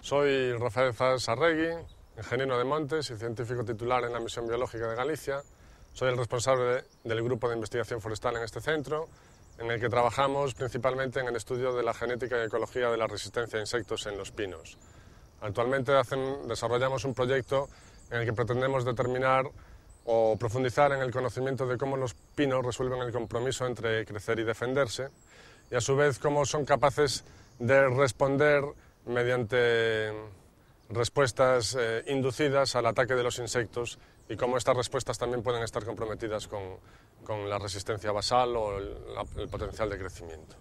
Soy Rafael Zas Arregui, ingeniero de montes y científico titular en la Misión Biológica de Galicia. Soy el responsable del grupo de investigación forestal en este centro, en el que trabajamos principalmente en el estudio de la genética y ecología de la resistencia a insectos en los pinos. Actualmente desarrollamos un proyecto en el que pretendemos determinar o profundizar en el conocimiento de cómo los pinos resuelven el compromiso entre crecer y defenderse, y a su vez cómo son capaces de responder mediante respuestas inducidas al ataque de los insectos, y cómo estas respuestas también pueden estar comprometidas con la resistencia basal o el potencial de crecimiento.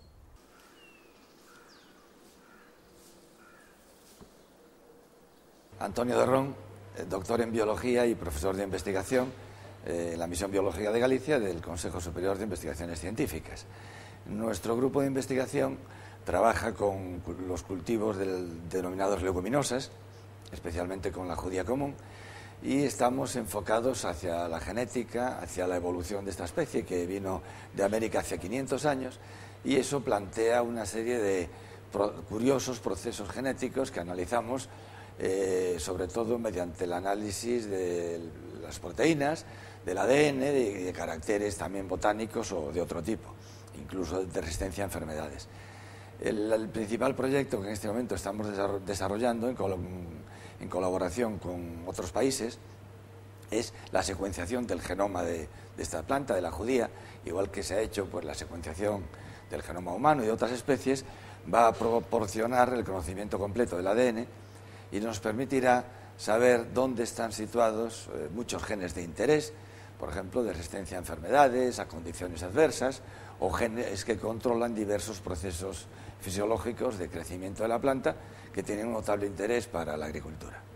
Antonio Derrón, doctor en Biología y profesor de investigación en la Misión Biológica de Galicia del Consejo Superior de Investigaciones Científicas. Nuestro grupo de investigación trabaja con los cultivos denominados leguminosas, especialmente con la judía común, y estamos enfocados hacia la genética, hacia la evolución de esta especie que vino de América hace 500 años, y eso plantea una serie de curiosos procesos genéticos que analizamos sobre todo mediante el análisis de las proteínas, del ADN, de caracteres también botánicos o de otro tipo, incluso de resistencia a enfermedades. El principal proyecto que en este momento estamos desarrollando en colaboración con otros países es la secuenciación del genoma de esta planta, de la judía, igual que se ha hecho pues, la secuenciación del genoma humano y de otras especies. Va a proporcionar el conocimiento completo del ADN y nos permitirá saber dónde están situados muchos genes de interés, por ejemplo, de resistencia a enfermedades, a condiciones adversas, o genes que controlan diversos procesos fisiológicos de crecimiento de la planta que tienen un notable interés para la agricultura.